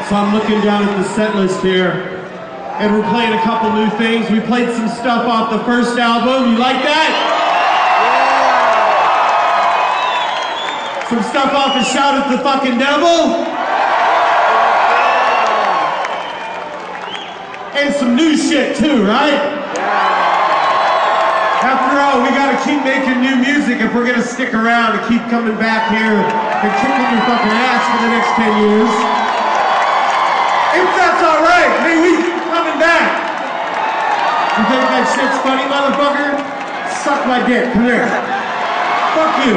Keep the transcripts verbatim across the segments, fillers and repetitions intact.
So I'm looking down at the set list here, and we're playing a couple new things. We played some stuff off the first album. You like that? Yeah. Some stuff off of Shout at the Fucking Devil. And some new shit too, right? Yeah. After all, we gotta keep making new music if we're gonna stick around and keep coming back here and kicking your fucking ass for the next ten years. If that's alright, hey, we coming back. You think that shit's funny, motherfucker? Suck my dick, come here. Fuck you.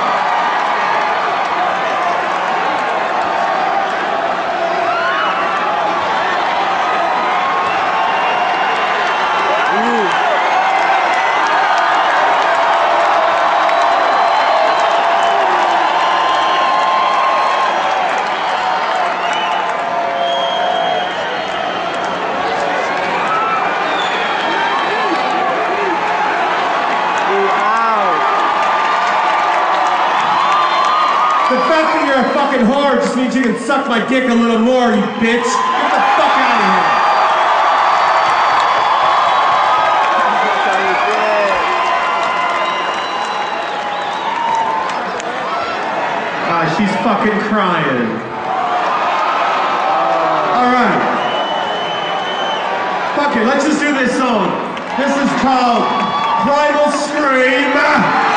The fact that you're a fucking whore just means you can suck my dick a little more, you bitch. Get the fuck out of here. Ah, she's fucking crying. Alright. Fuck it, let's just do this song. This is called Primal Scream.